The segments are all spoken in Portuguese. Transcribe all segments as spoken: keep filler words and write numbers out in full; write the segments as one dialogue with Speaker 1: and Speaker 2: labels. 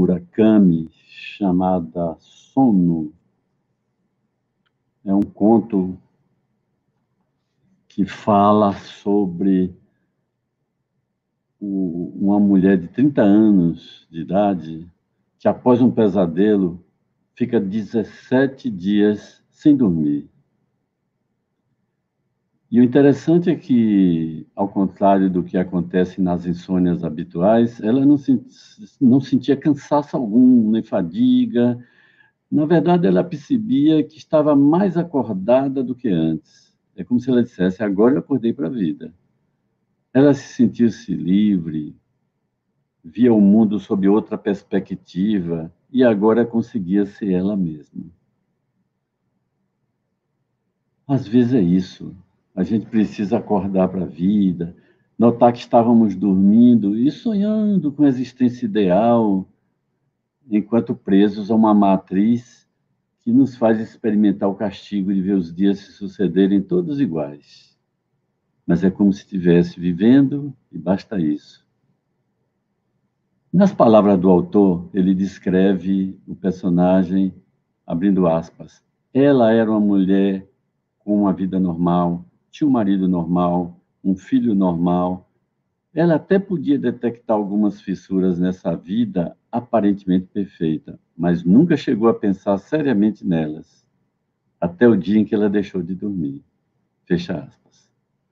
Speaker 1: Murakami, chamada Sono. É um conto que fala sobre o, uma mulher de trinta anos de idade que, após um pesadelo, fica dezessete dias sem dormir. E o interessante é que, ao contrário do que acontece nas insônias habituais, ela não, se, não sentia cansaço algum, nem fadiga. Na verdade, ela percebia que estava mais acordada do que antes. É como se ela dissesse: agora eu acordei para a vida. Ela se sentia-se livre, via o mundo sob outra perspectiva e agora conseguia ser ela mesma. Às vezes é isso. A gente precisa acordar para a vida, notar que estávamos dormindo e sonhando com a existência ideal, enquanto presos a uma matriz que nos faz experimentar o castigo de ver os dias se sucederem todos iguais. Mas é como se estivesse vivendo e basta isso. Nas palavras do autor, ele descreve o personagem, abrindo aspas. Ela era uma mulher com uma vida normal, tinha um marido normal, um filho normal. Ela até podia detectar algumas fissuras nessa vida aparentemente perfeita, mas nunca chegou a pensar seriamente nelas, até o dia em que ela deixou de dormir. Fecha aspas.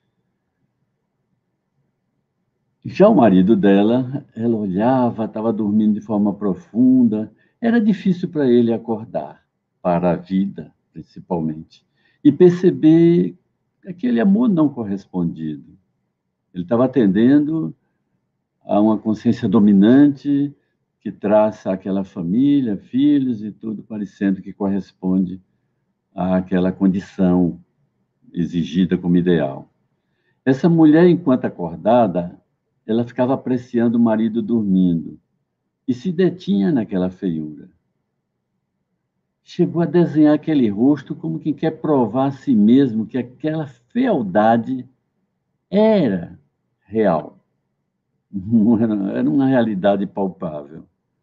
Speaker 1: Já o marido dela, ela olhava, estava dormindo de forma profunda. Era difícil para ele acordar, para a vida, principalmente, e perceber aquele amor não correspondido. Ele estava atendendo a uma consciência dominante que traça aquela família, filhos e tudo parecendo que corresponde àquela condição exigida como ideal. Essa mulher, enquanto acordada, ela ficava apreciando o marido dormindo e se detinha naquela feiura. Chegou a desenhar aquele rosto como quem quer provar a si mesmo que aquela fealdade era real. Não era, era uma realidade palpável.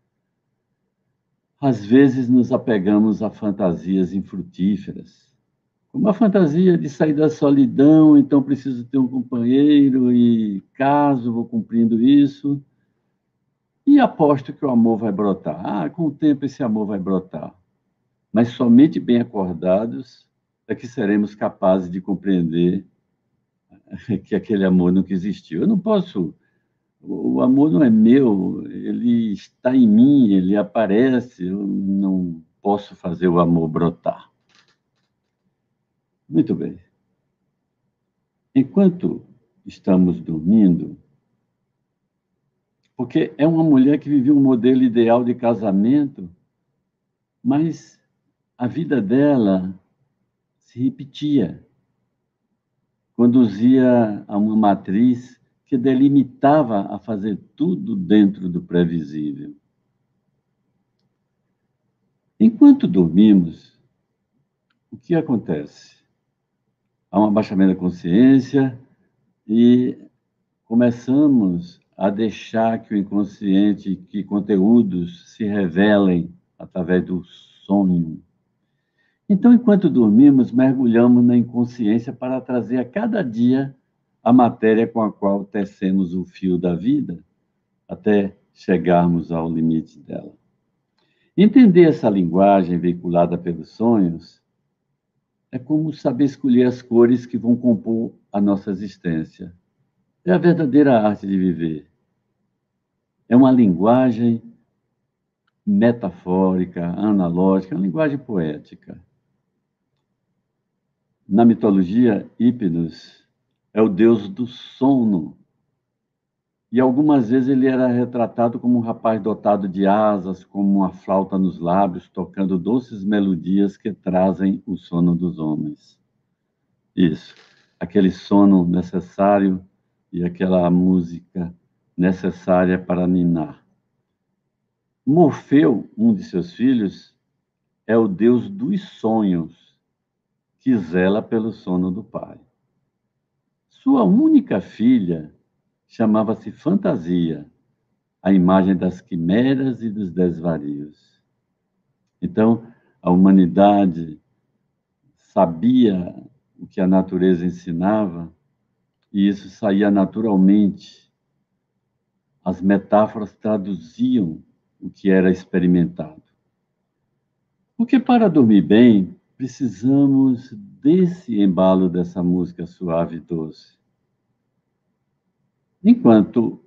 Speaker 1: Às vezes nos apegamos a fantasias infrutíferas, como a fantasia de sair da solidão, então preciso ter um companheiro e caso, vou cumprindo isso, e aposto que o amor vai brotar. Ah, com o tempo esse amor vai brotar. Mas somente bem acordados é que seremos capazes de compreender que aquele amor nunca existiu. Eu não posso... O amor não é meu, ele está em mim, ele aparece, eu não posso fazer o amor brotar. Muito bem. Enquanto estamos dormindo, porque é uma mulher que vivia um modelo ideal de casamento, mas a vida dela se repetia, conduzia a uma matriz que delimitava a fazer tudo dentro do previsível. Enquanto dormimos, o que acontece? Há um abaixamento da consciência e começamos a deixar que o inconsciente, que conteúdos se revelem através do sonho. Então, enquanto dormimos, mergulhamos na inconsciência para trazer a cada dia a matéria com a qual tecemos o fio da vida até chegarmos ao limite dela. Entender essa linguagem veiculada pelos sonhos é como saber escolher as cores que vão compor a nossa existência. É a verdadeira arte de viver. É uma linguagem metafórica, analógica, uma linguagem poética. Na mitologia, Hipnos é o deus do sono. E algumas vezes ele era retratado como um rapaz dotado de asas, como uma flauta nos lábios, tocando doces melodias que trazem o sono dos homens. Isso, aquele sono necessário e aquela música necessária para ninar. Morfeu, um de seus filhos, é o deus dos sonhos, que zela pelo sono do pai. Sua única filha chamava-se Fantasia, a imagem das quimeras e dos desvarios. Então, a humanidade sabia o que a natureza ensinava, e isso saía naturalmente. As metáforas traduziam o que era experimentado. Porque para dormir bem, precisamos desse embalo dessa música suave e doce. Enquanto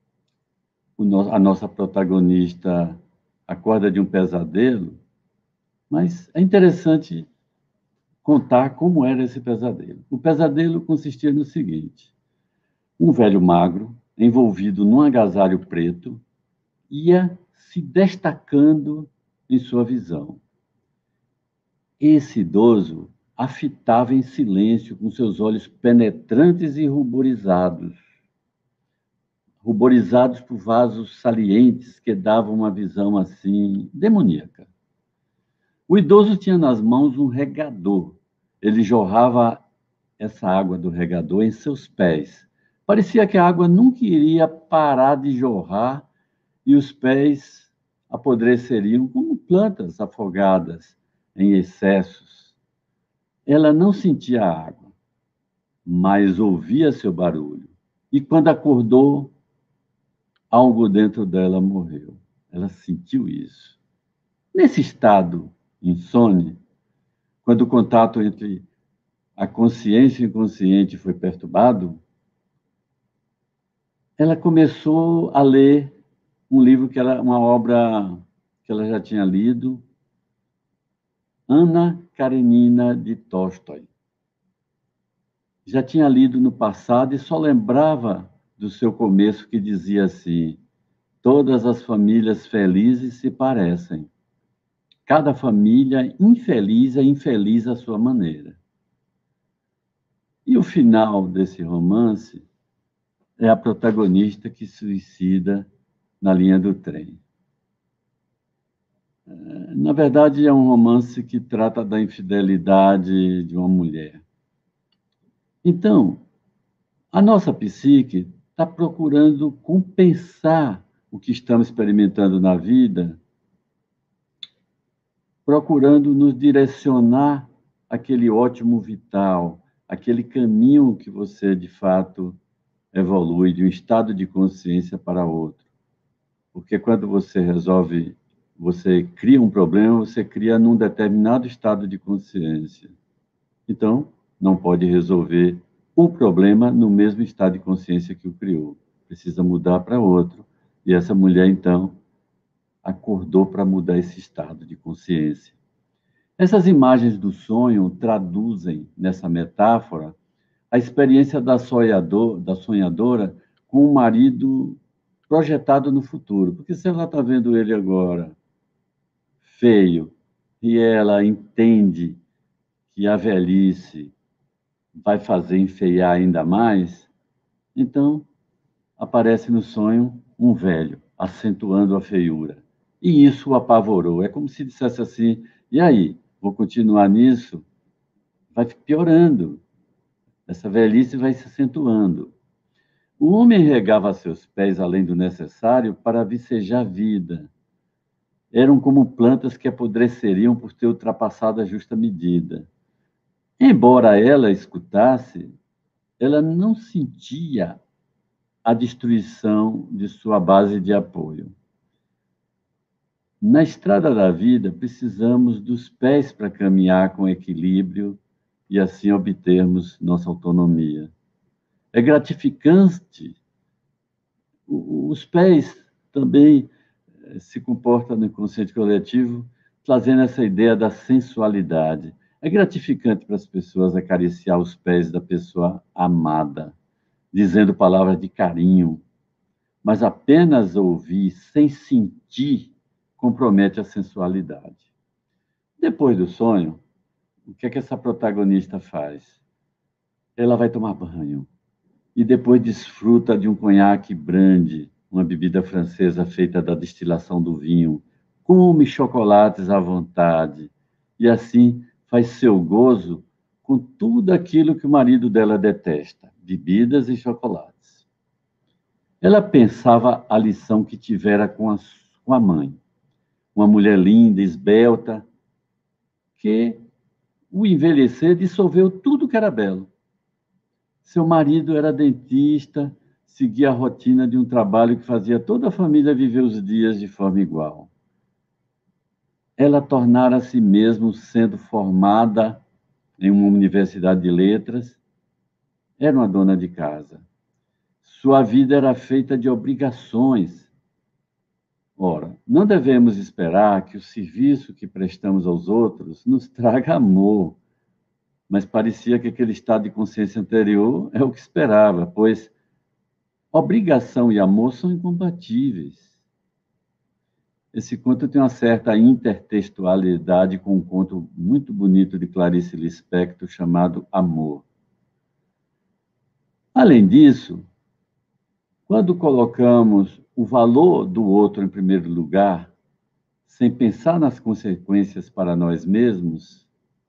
Speaker 1: a nossa protagonista acorda de um pesadelo, mas é interessante contar como era esse pesadelo. O pesadelo consistia no seguinte: um velho magro, envolvido num agasalho preto, ia se destacando em sua visão. Esse idoso a fitava em silêncio, com seus olhos penetrantes e ruborizados, ruborizados por vasos salientes que davam uma visão assim demoníaca. O idoso tinha nas mãos um regador. Ele jorrava essa água do regador em seus pés. Parecia que a água nunca iria parar de jorrar e os pés apodreceriam como plantas afogadas em excessos. Ela não sentia a água, mas ouvia seu barulho. E quando acordou, algo dentro dela morreu. Ela sentiu isso. Nesse estado insone, quando o contato entre a consciência e o inconsciente foi perturbado, ela começou a ler um livro que era uma obra que ela já tinha lido, Ana Karenina de Tolstói. Já tinha lido no passado e só lembrava do seu começo, que dizia assim: todas as famílias felizes se parecem. Cada família infeliz é infeliz à sua maneira. E o final desse romance é a protagonista que suicida na linha do trem. Na verdade, é um romance que trata da infidelidade de uma mulher. Então, a nossa psique está procurando compensar o que estamos experimentando na vida, procurando nos direcionar àquele ótimo vital, aquele caminho que você, de fato, evolui de um estado de consciência para outro. Porque quando você resolve, você cria um problema, você cria num determinado estado de consciência. Então, não pode resolver o problema no mesmo estado de consciência que o criou. Precisa mudar para outro. E essa mulher, então, acordou para mudar esse estado de consciência. Essas imagens do sonho traduzem, nessa metáfora, a experiência da, sonhador, da sonhadora com o marido projetado no futuro. Porque se ela está vendo ele agora feio e ela entende que a velhice vai fazer enfeiar ainda mais, então aparece no sonho um velho, acentuando a feiura. E isso o apavorou. É como se dissesse assim: e aí, vou continuar nisso? Vai piorando. Essa velhice vai se acentuando. O homem regava seus pés além do necessário para vicejar a vida. Eram como plantas que apodreceriam por ter ultrapassado a justa medida. Embora ela escutasse, ela não sentia a destruição de sua base de apoio. Na estrada da vida, precisamos dos pés para caminhar com equilíbrio e assim obtermos nossa autonomia. É gratificante. Os pés também se comportam no inconsciente coletivo, trazendo essa ideia da sensualidade. É gratificante para as pessoas acariciar os pés da pessoa amada, dizendo palavras de carinho, mas apenas ouvir sem sentir compromete a sensualidade. Depois do sonho, o que é que essa protagonista faz? Ela vai tomar banho e depois desfruta de um conhaque brandy, uma bebida francesa feita da destilação do vinho, come chocolates à vontade e assim faz seu gozo com tudo aquilo que o marido dela detesta, bebidas e chocolates. Ela pensava a lição que tivera com a, com a mãe, uma mulher linda, esbelta, que o envelhecer dissolveu tudo que era belo. Seu marido era dentista, seguia a rotina de um trabalho que fazia toda a família viver os dias de forma igual. Ela tornara a si mesmo sendo formada em uma universidade de letras, era uma dona de casa. Sua vida era feita de obrigações. Ora, não devemos esperar que o serviço que prestamos aos outros nos traga amor, mas parecia que aquele estado de consciência anterior é o que esperava, pois obrigação e amor são incompatíveis. Esse conto tem uma certa intertextualidade com um conto muito bonito de Clarice Lispector chamado Amor. Além disso, quando colocamos o valor do outro em primeiro lugar, sem pensar nas consequências para nós mesmos,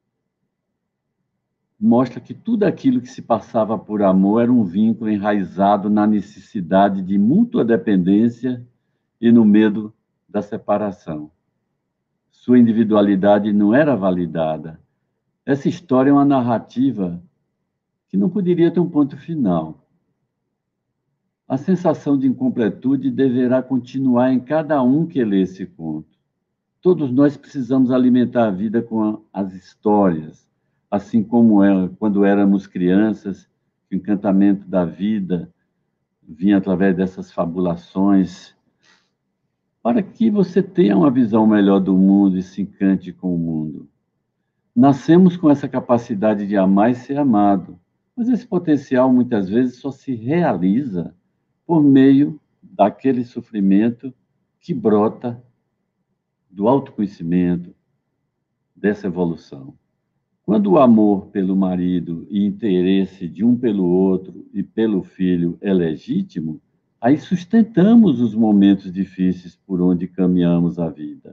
Speaker 1: mostra que tudo aquilo que se passava por amor era um vínculo enraizado na necessidade de mútua dependência e no medo da separação. Sua individualidade não era validada. Essa história é uma narrativa que não poderia ter um ponto final. A sensação de incompletude deverá continuar em cada um que lê esse conto. Todos nós precisamos alimentar a vida com as histórias, assim como é, quando éramos crianças, o encantamento da vida vinha através dessas fabulações, para que você tenha uma visão melhor do mundo e se encante com o mundo. Nascemos com essa capacidade de amar e ser amado, mas esse potencial muitas vezes só se realiza por meio daquele sofrimento que brota do autoconhecimento, dessa evolução. Quando o amor pelo marido e interesse de um pelo outro e pelo filho é legítimo, aí sustentamos os momentos difíceis por onde caminhamos a vida.